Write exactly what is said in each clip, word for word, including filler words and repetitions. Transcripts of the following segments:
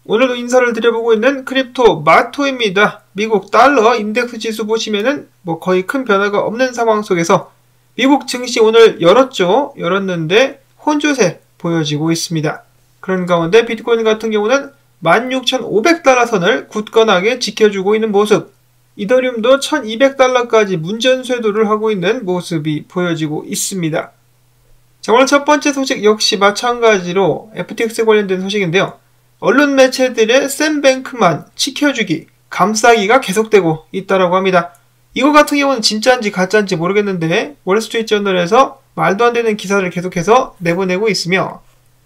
오늘도 인사를 드려보고 있는 크립토 마토입니다. 미국 달러 인덱스 지수 보시면은 뭐 거의 큰 변화가 없는 상황 속에서 미국 증시 오늘 열었죠. 열었는데 혼조세 보여지고 있습니다. 그런 가운데 비트코인 같은 경우는 만 육천오백 달러 선을 굳건하게 지켜주고 있는 모습, 이더리움도 천이백 달러까지 문전쇄도를 하고 있는 모습이 보여지고 있습니다. 자, 오늘 첫 번째 소식 역시 마찬가지로 에프티엑스 관련된 소식인데요. 언론 매체들의 샘 뱅크만 지켜주기, 감싸기가 계속되고 있다라고 합니다. 이거 같은 경우는 진짜인지 가짜인지 모르겠는데 월스트리트저널에서 말도 안 되는 기사를 계속해서 내보내고 있으며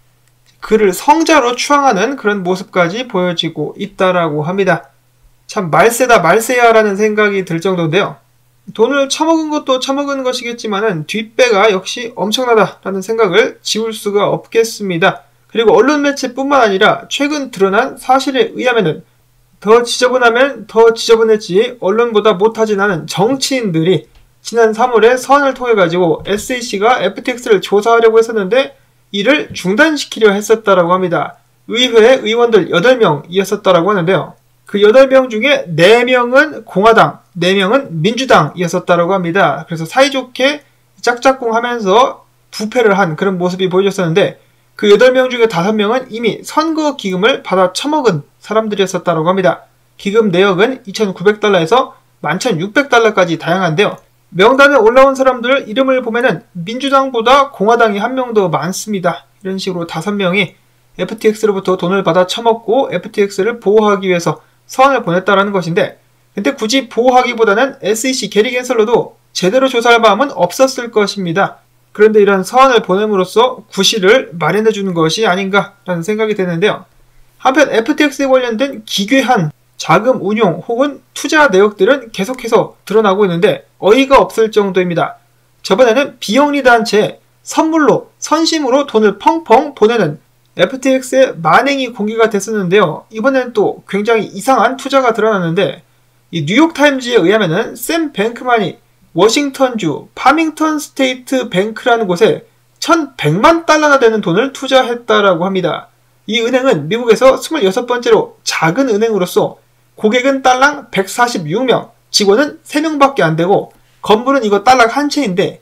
그를 성자로 추앙하는 그런 모습까지 보여지고 있다라고 합니다. 참 말세다 말세야 라는 생각이 들 정도인데요. 돈을 처먹은 것도 처먹은 것이겠지만은 뒷배가 역시 엄청나다 라는 생각을 지울 수가 없겠습니다. 그리고 언론 매체뿐만 아니라 최근 드러난 사실에 의하면은 더 지저분하면 더 지저분했지 언론보다 못하진 않은 정치인들이 지난 삼월에 선을 통해 가지고 에스이씨가 에프티엑스를 조사하려고 했었는데 이를 중단시키려 했었다라고 합니다. 의회 의원들 여덟 명이었었다라고 하는데요. 그 여덟 명 중에 네 명은 공화당, 네 명은 민주당이었었다라고 합니다. 그래서 사이좋게 짝짝꿍 하면서 부패를 한 그런 모습이 보여졌었는데 그 여덟 명 중에 다섯 명은 이미 선거 기금을 받아 처먹은 사람들이었었다고 합니다. 기금 내역은 이천구백 달러에서 만 천육백 달러까지 다양한데요. 명단에 올라온 사람들 이름을 보면은 민주당보다 공화당이 한 명 더 많습니다. 이런 식으로 다섯 명이 에프티엑스로부터 돈을 받아 처먹고 에프티엑스를 보호하기 위해서 서한을 보냈다라는 것인데, 근데 굳이 보호하기보다는 에스이씨 게리 겐슬러도 제대로 조사할 마음은 없었을 것입니다. 그런데 이런 서한을 보냄으로써 구실을 마련해주는 것이 아닌가라는 생각이 드는데요. 한편 에프티엑스에 관련된 기괴한 자금 운용 혹은 투자 내역들은 계속해서 드러나고 있는데 어이가 없을 정도입니다. 저번에는 비영리 단체에 선물로, 선심으로 돈을 펑펑 보내는 에프티엑스의 만행이 공개가 됐었는데요. 이번에는 또 굉장히 이상한 투자가 드러났는데 이 뉴욕타임즈에 의하면은 샘 뱅크만이 워싱턴주 파밍턴 스테이트 뱅크라는 곳에 천백만 달러나 되는 돈을 투자했다라고 합니다. 이 은행은 미국에서 스물여섯 번째로 작은 은행으로서 고객은 딸랑 백사십육 명, 직원은 세 명밖에 안 되고 건물은 이거 딸랑 한 채인데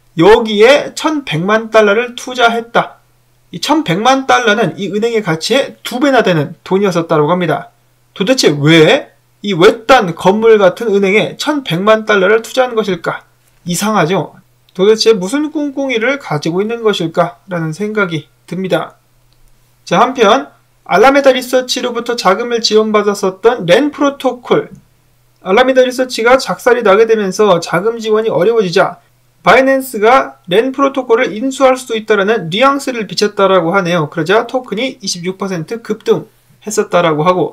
여기에 천백만 달러를 투자했다. 이 천백만 달러는 이 은행의 가치의 두 배나 되는 돈이었었다고 합니다. 도대체 왜 이 외딴 건물 같은 은행에 천백만 달러를 투자한 것일까? 이상하죠? 도대체 무슨 꿍꿍이를 가지고 있는 것일까? 라는 생각이 듭니다. 자, 한편 알라메다 리서치로부터 자금을 지원받았었던 렌 프로토콜, 알라메다 리서치가 작살이 나게 되면서 자금 지원이 어려워지자 바이낸스가 렌 프로토콜을 인수할 수도 있다라는 뉘앙스를 비쳤다라고 하네요. 그러자 토큰이 이십육 퍼센트 급등했었다라고 하고,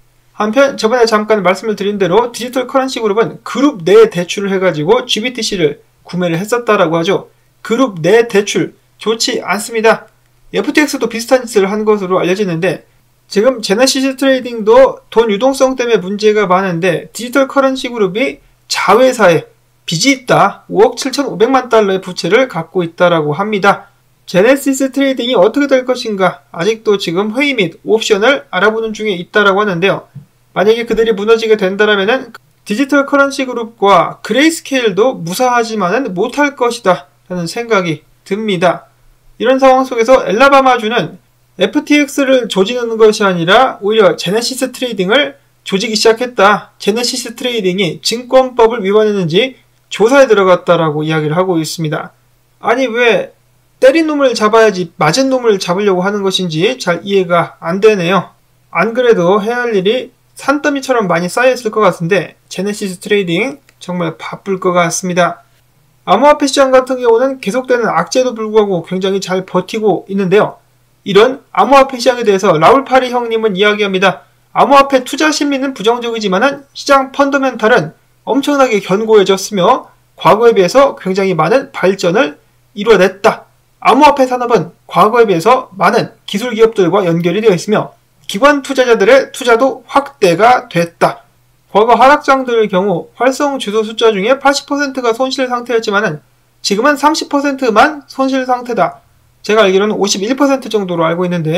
한편 저번에 잠깐 말씀을 드린 대로 디지털 커런시 그룹은 그룹 내 대출을 해가지고 지비티씨를 구매를 했었다라고 하죠. 그룹 내 대출 좋지 않습니다. 에프티엑스도 비슷한 짓을 한 것으로 알려지는데 지금 제네시스 트레이딩도 돈 유동성 때문에 문제가 많은데 디지털 커런시 그룹이 자회사에 빚이 있다. 오억 칠천오백만 달러의 부채를 갖고 있다라고 합니다. 제네시스 트레이딩이 어떻게 될 것인가 아직도 지금 회의 및 옵션을 알아보는 중에 있다라고 하는데요. 만약에 그들이 무너지게 된다라면은 디지털 커런시 그룹과 그레이스케일도 무사하지만은 못할 것이다 라는 생각이 듭니다. 이런 상황 속에서 엘라바마주는 에프티엑스를 조지는 것이 아니라 오히려 제네시스 트레이딩을 조지기 시작했다. 제네시스 트레이딩이 증권법을 위반했는지 조사에 들어갔다라고 이야기를 하고 있습니다. 아니 왜 때린 놈을 잡아야지 맞은 놈을 잡으려고 하는 것인지 잘 이해가 안 되네요. 안 그래도 해야 할 일이 산더미처럼 많이 쌓여있을 것 같은데 제네시스 트레이딩 정말 바쁠 것 같습니다. 암호화폐 시장 같은 경우는 계속되는 악재에도 불구하고 굉장히 잘 버티고 있는데요. 이런 암호화폐 시장에 대해서 라울 파리 형님은 이야기합니다. 암호화폐 투자 심리는 부정적이지만은 시장 펀더멘탈은 엄청나게 견고해졌으며 과거에 비해서 굉장히 많은 발전을 이뤄냈다. 암호화폐 산업은 과거에 비해서 많은 기술 기업들과 연결이 되어 있으며 기관 투자자들의 투자도 확대가 됐다. 과거 하락장들의 경우 활성 주소 숫자 중에 팔십 퍼센트가 손실 상태였지만은 지금은 삼십 퍼센트만 손실 상태다. 제가 알기로는 오십일 퍼센트 정도로 알고 있는데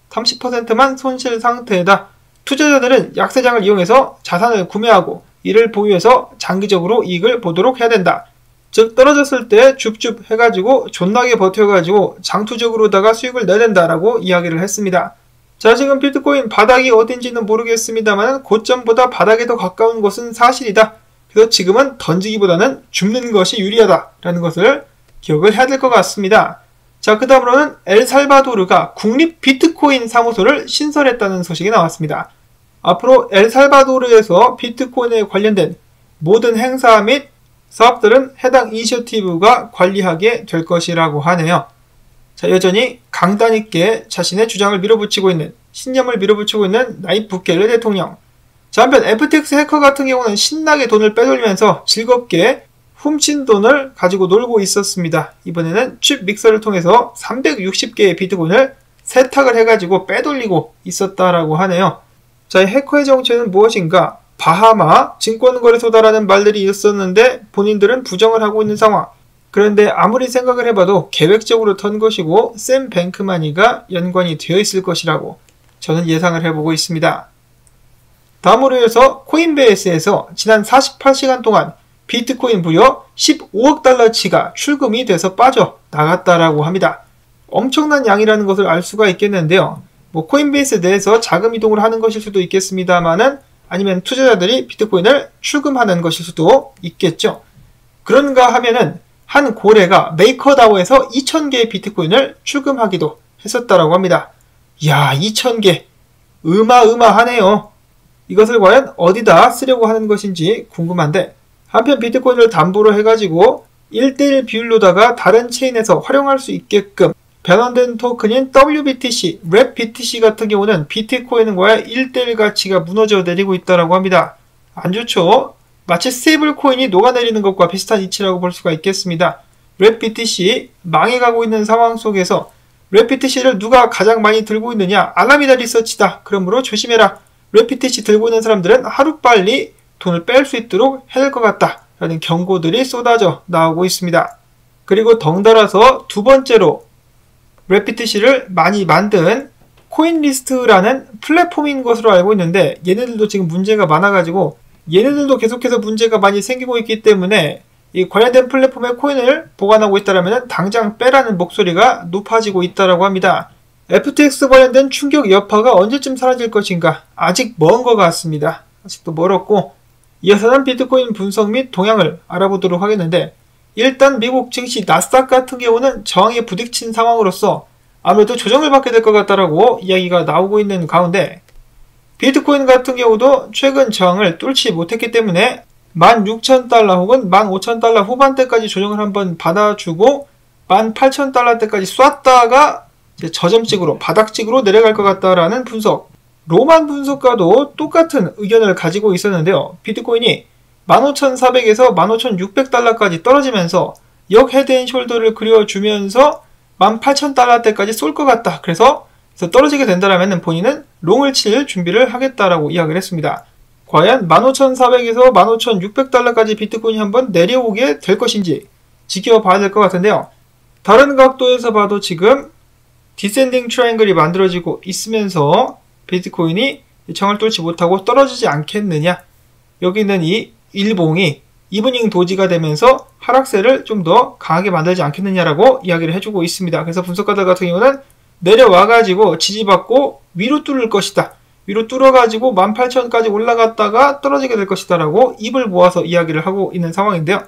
삼십 퍼센트만 손실 상태다. 투자자들은 약세장을 이용해서 자산을 구매하고 이를 보유해서 장기적으로 이익을 보도록 해야 된다. 즉 떨어졌을 때 줍줍 해가지고 존나게 버텨가지고 장투적으로다가 수익을 내야 된다라고 이야기를 했습니다. 자, 지금 비트코인 바닥이 어딘지는 모르겠습니다만 고점보다 바닥에 더 가까운 것은 사실이다. 그래서 지금은 던지기보다는 줍는 것이 유리하다라는 것을 기억을 해야 될 것 같습니다. 자, 그 다음으로는 엘살바도르가 국립 비트코인 사무소를 신설했다는 소식이 나왔습니다. 앞으로 엘살바도르에서 비트코인에 관련된 모든 행사 및 사업들은 해당 이니셔티브가 관리하게 될 것이라고 하네요. 자, 여전히 강단 있게 자신의 주장을 밀어붙이고 있는, 신념을 밀어붙이고 있는 나이프 부켈레 대통령. 자, 한편 에프티엑스 해커 같은 경우는 신나게 돈을 빼돌리면서 즐겁게 훔친 돈을 가지고 놀고 있었습니다. 이번에는 칩 믹서를 통해서 삼백육십 개의 비트코인을 세탁을 해가지고 빼돌리고 있었다라고 하네요. 자, 이 해커의 정체는 무엇인가? 바하마 증권거래소다라는 말들이 있었는데 본인들은 부정을 하고 있는 상황. 그런데 아무리 생각을 해봐도 계획적으로 턴 것이고 샘 뱅크마니가 연관이 되어 있을 것이라고 저는 예상을 해보고 있습니다. 다음으로 해서 코인베이스에서 지난 사십팔 시간 동안 비트코인 무려 십오억 달러치가 출금이 돼서 빠져나갔다라고 합니다. 엄청난 양이라는 것을 알 수가 있겠는데요. 뭐 코인베이스 내에서 자금 이동을 하는 것일 수도 있겠습니다만은 아니면 투자자들이 비트코인을 출금하는 것일 수도 있겠죠. 그런가 하면은 한 고래가 메이커다오에서 이천 개의 비트코인을 출금하기도 했었다라고 합니다. 이야, 이천 개. 어마어마하네요. 이것을 과연 어디다 쓰려고 하는 것인지 궁금한데, 한편 비트코인을 담보로 해가지고 일 대일 비율로다가 다른 체인에서 활용할 수 있게끔 변환된 토큰인 더블유비티씨, 랩비티씨 같은 경우는 비트코인과의 일 대일 가치가 무너져 내리고 있다고 합니다. 안 좋죠? 마치 스테이블 코인이 녹아내리는 것과 비슷한 이치라고 볼 수가 있겠습니다. 랩비티씨 망해가고 있는 상황 속에서 랩비티씨를 누가 가장 많이 들고 있느냐? 알라미다 리서치다. 그러므로 조심해라. 랩비티씨 들고 있는 사람들은 하루빨리 돈을 뺄 수 있도록 해야 될 것 같다. 라는 경고들이 쏟아져 나오고 있습니다. 그리고 덩달아서 두 번째로 랩비티씨를 많이 만든 코인리스트라는 플랫폼인 것으로 알고 있는데 얘네들도 지금 문제가 많아가지고 얘네들도 계속해서 문제가 많이 생기고 있기 때문에 이 관련된 플랫폼에 코인을 보관하고 있다면 당장 빼라는 목소리가 높아지고 있다고 합니다. 에프티엑스 관련된 충격 여파가 언제쯤 사라질 것인가? 아직 먼 것 같습니다. 아직도 멀었고, 이어서는 비트코인 분석 및 동향을 알아보도록 하겠는데, 일단 미국 증시 나스닥 같은 경우는 저항에 부딪힌 상황으로서 아무래도 조정을 받게 될 것 같다라고 이야기가 나오고 있는 가운데, 비트코인 같은 경우도 최근 저항을 뚫지 못했기 때문에 만 육천 달러 혹은 만 오천 달러 후반대까지 조정을 한번 받아주고 만 팔천 달러대까지 쐈다가 이제 저점찍으로 바닥찍으로 내려갈 것 같다라는 분석. 로만 분석가도 똑같은 의견을 가지고 있었는데요. 비트코인이 만 오천사백에서 만 오천육백 달러까지 떨어지면서 역 헤드앤숄더를 그려주면서 만 팔천 달러대까지 쏠 것 같다. 그래서 떨어지게 된다면 본인은 롱을 칠 준비를 하겠다라고 이야기를 했습니다. 과연 만 오천사백에서 만 오천육백 달러까지 비트코인이 한번 내려오게 될 것인지 지켜봐야 될 것 같은데요. 다른 각도에서 봐도 지금 디센딩 트라이앵글이 만들어지고 있으면서 비트코인이 정을 뚫지 못하고 떨어지지 않겠느냐. 여기 있는 이 일봉이 이브닝 도지가 되면서 하락세를 좀 더 강하게 만들지 않겠느냐라고 이야기를 해주고 있습니다. 그래서 분석가들 같은 경우는 내려와가지고 지지받고 위로 뚫을 것이다. 위로 뚫어가지고 만 팔천까지 올라갔다가 떨어지게 될 것이다 라고 입을 모아서 이야기를 하고 있는 상황인데요.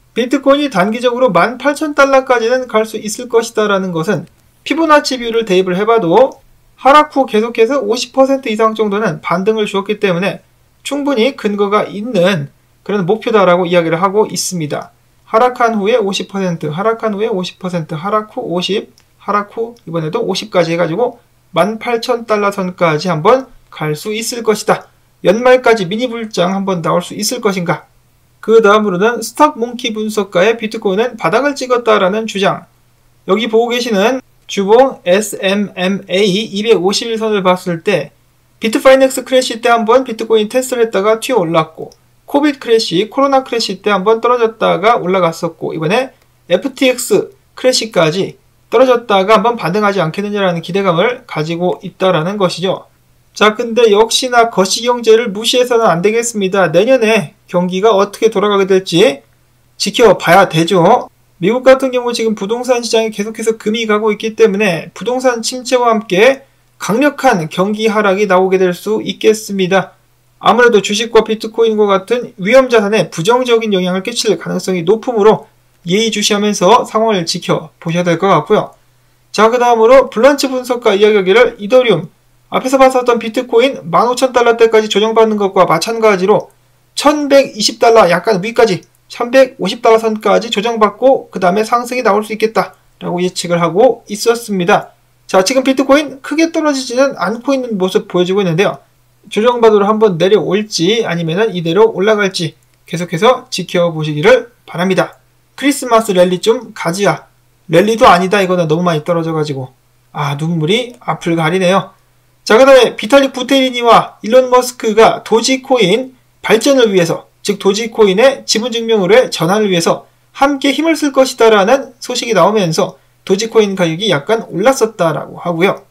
비트코인이 단기적으로 만 팔천 달러까지는 갈 수 있을 것이다 라는 것은 피보나치 비율을 대입을 해봐도 하락 후 계속해서 오십 퍼센트 이상 정도는 반등을 주었기 때문에 충분히 근거가 있는 그런 목표다라고 이야기를 하고 있습니다. 하락한 후에 오십 퍼센트, 하락한 후에 오십 퍼센트, 하락 후 오십, 하락 후 이번에도 오십까지 해가지고 만 팔천 달러 선까지 한번 갈 수 있을 것이다. 연말까지 미니 불장 한번 나올 수 있을 것인가? 그 다음으로는 스톡몽키 분석가의 비트코인은 바닥을 찍었다라는 주장. 여기 보고 계시는 주봉 에스엠엠에이 이백오십일 선을 봤을 때 비트파이넥스 크래시 때 한번 비트코인 테스트를 했다가 튀어 올랐고 코비드 크래시, 코로나 크래시 때 한번 떨어졌다가 올라갔었고 이번에 에프티엑스 크래시까지 떨어졌다가 한번 반등하지 않겠느냐라는 기대감을 가지고 있다라는 것이죠. 자, 근데 역시나 거시경제를 무시해서는 안 되겠습니다. 내년에 경기가 어떻게 돌아가게 될지 지켜봐야 되죠. 미국 같은 경우 지금 부동산 시장이 계속해서 금이 가고 있기 때문에 부동산 침체와 함께 강력한 경기 하락이 나오게 될 수 있겠습니다. 아무래도 주식과 비트코인과 같은 위험자산에 부정적인 영향을 끼칠 가능성이 높으므로 예의주시하면서 상황을 지켜보셔야 될 것 같고요. 자, 그 다음으로 블런치 분석가 이야기하기를 이더리움, 앞에서 봤었던 비트코인 만 오천 달러대까지 조정받는 것과 마찬가지로 천백이십 달러 약간 위까지 천백오십 달러 선까지 조정받고 그 다음에 상승이 나올 수 있겠다 라고 예측을 하고 있었습니다. 자, 지금 비트코인 크게 떨어지지는 않고 있는 모습 보여지고 있는데요. 조정받으러 한번 내려올지 아니면 이대로 올라갈지 계속해서 지켜보시기를 바랍니다. 크리스마스 랠리 좀 가지야. 랠리도 아니다. 이거는 너무 많이 떨어져가지고 아, 눈물이 앞을 가리네요. 자, 그 다음에 비탈릭 부테리니와 일론 머스크가 도지코인 발전을 위해서, 즉 도지코인의 지분증명으로의 전환을 위해서 함께 힘을 쓸 것이다 라는 소식이 나오면서 도지코인 가격이 약간 올랐었다라고 하고요.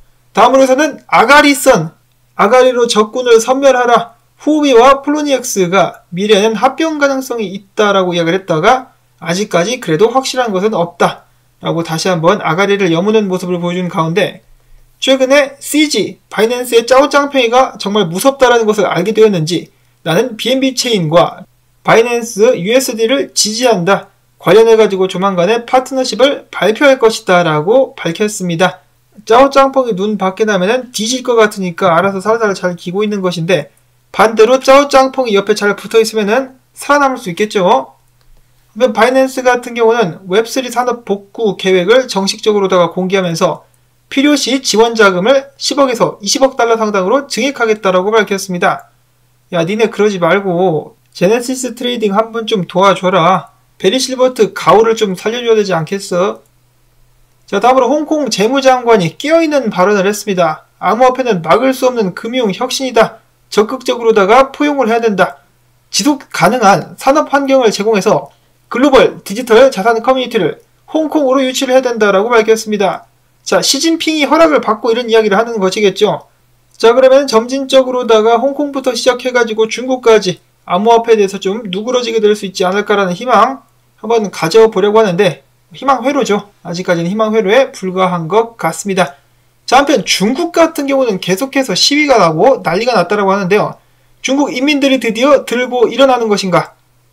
다음으로서는 아가리선, 아가리로 적군을 섬멸하라. 후오비와 폴로니엑스가 미래에는 합병 가능성이 있다라고 이야기를 했다가 아직까지 그래도 확실한 것은 없다 라고 다시 한번 아가리를 여무는 모습을 보여주는 가운데 최근에 씨지, 바이낸스의 짜오짱팽이가 정말 무섭다라는 것을 알게 되었는지 나는 비엔비 체인과 바이낸스 유에스디를 지지한다. 관련해가지고 조만간에 파트너십을 발표할 것이다 라고 밝혔습니다. 짜오짱펑이 눈 밖에 나면은 뒤질 것 같으니까 알아서 살살 잘 기고 있는 것인데 반대로 짜오짱펑이 옆에 잘 붙어 있으면은 살아남을 수 있겠죠. 그러면 바이낸스 같은 경우는 웹쓰리 산업 복구 계획을 정식적으로다가 공개하면서 필요시 지원 자금을 십억에서 이십억 달러 상당으로 증액하겠다라고 밝혔습니다. 야, 니네 그러지 말고 제네시스 트레이딩 한번 좀 도와줘라. 베리 실버트 가오를 좀 살려줘야 되지 않겠어? 자, 다음으로 홍콩 재무장관이 깨어있는 발언을 했습니다. 암호화폐는 막을 수 없는 금융 혁신이다. 적극적으로다가 포용을 해야 된다. 지속 가능한 산업 환경을 제공해서 글로벌 디지털 자산 커뮤니티를 홍콩으로 유치를 해야 된다라고 밝혔습니다. 자, 시진핑이 허락을 받고 이런 이야기를 하는 것이겠죠. 자, 그러면 점진적으로다가 홍콩부터 시작해가지고 중국까지 암호화폐에 대해서 좀 누그러지게 될 수 있지 않을까라는 희망 한번 가져보려고 하는데 희망회로죠. 아직까지는 희망회로에 불과한 것 같습니다. 자, 한편 중국 같은 경우는 계속해서 시위가 나고 난리가 났다라고 하는데요. 중국 인민들이 드디어 들고 일어나는 것인가?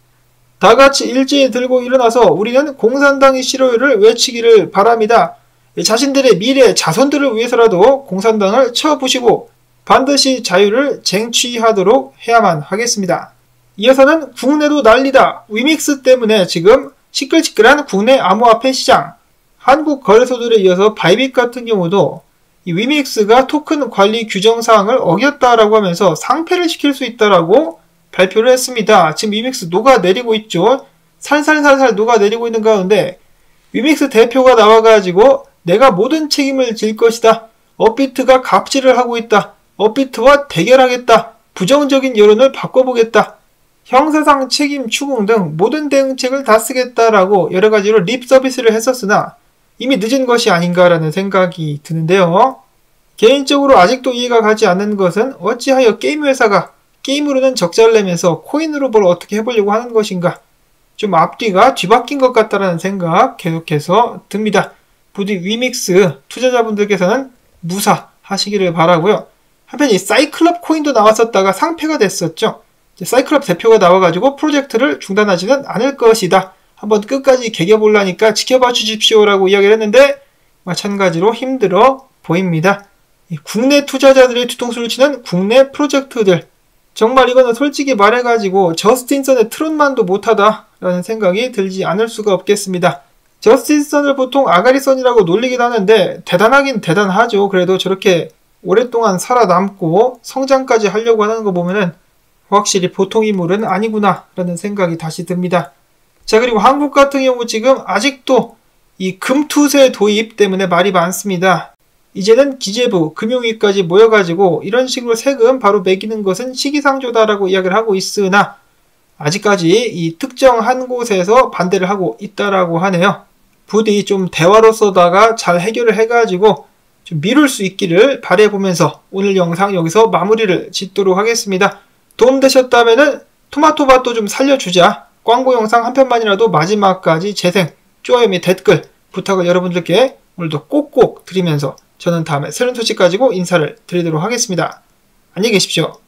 다같이 일제히 들고 일어나서 우리는 공산당의 실효를 외치기를 바랍니다. 자신들의 미래 자손들을 위해서라도 공산당을 쳐부시고 반드시 자유를 쟁취하도록 해야만 하겠습니다. 이어서는 국내도 난리다. 위믹스 때문에 지금 시끌시끌한 국내 암호화폐 시장. 한국 거래소들에 이어서 바이빗 같은 경우도 이 위믹스가 토큰 관리 규정 사항을 어겼다라고 하면서 상폐를 시킬 수 있다라고 발표를 했습니다. 지금 위믹스 녹아내리고 있죠. 살살살살 녹아내리고 있는 가운데 위믹스 대표가 나와가지고 내가 모든 책임을 질 것이다. 업비트가 갑질을 하고 있다. 업비트와 대결하겠다. 부정적인 여론을 바꿔보겠다. 형사상 책임 추궁 등 모든 대응책을 다 쓰겠다라고 여러가지로 립 서비스를 했었으나 이미 늦은 것이 아닌가라는 생각이 드는데요. 개인적으로 아직도 이해가 가지 않는 것은 어찌하여 게임 회사가 게임으로는 적자를 내면서 코인으로 뭘 어떻게 해보려고 하는 것인가. 좀 앞뒤가 뒤바뀐 것 같다라는 생각 계속해서 듭니다. 부디 위믹스 투자자분들께서는 무사하시기를 바라고요. 한편 이 사이클럽 코인도 나왔었다가 상폐가 됐었죠. 사이클럽 대표가 나와가지고 프로젝트를 중단하지는 않을 것이다. 한번 끝까지 개겨보려니까 지켜봐 주십시오라고 이야기를 했는데 마찬가지로 힘들어 보입니다. 국내 투자자들의 뒤통수를 치는 국내 프로젝트들. 정말 이거는 솔직히 말해가지고 저스틴선의 트롯만도 못하다라는 생각이 들지 않을 수가 없겠습니다. 저스틴선을 보통 아가리선이라고 놀리기도 하는데 대단하긴 대단하죠. 그래도 저렇게 오랫동안 살아남고 성장까지 하려고 하는 거 보면은 확실히 보통 인물은 아니구나 라는 생각이 다시 듭니다. 자, 그리고 한국 같은 경우 지금 아직도 이 금투세 도입 때문에 말이 많습니다. 이제는 기재부, 금융위까지 모여가지고 이런 식으로 세금 바로 매기는 것은 시기상조다라고 이야기를 하고 있으나 아직까지 이 특정 한 곳에서 반대를 하고 있다라고 하네요. 부디 좀 대화로서다가 잘 해결을 해가지고 좀 미룰 수 있기를 바라보면서 오늘 영상 여기서 마무리를 짓도록 하겠습니다. 도움되셨다면은 토마토밭도 좀 살려주자. 광고 영상 한 편만이라도 마지막까지 재생, 좋아요 및 댓글 부탁을 여러분들께 오늘도 꼭꼭 드리면서 저는 다음에 새로운 소식 가지고 인사를 드리도록 하겠습니다. 안녕히 계십시오.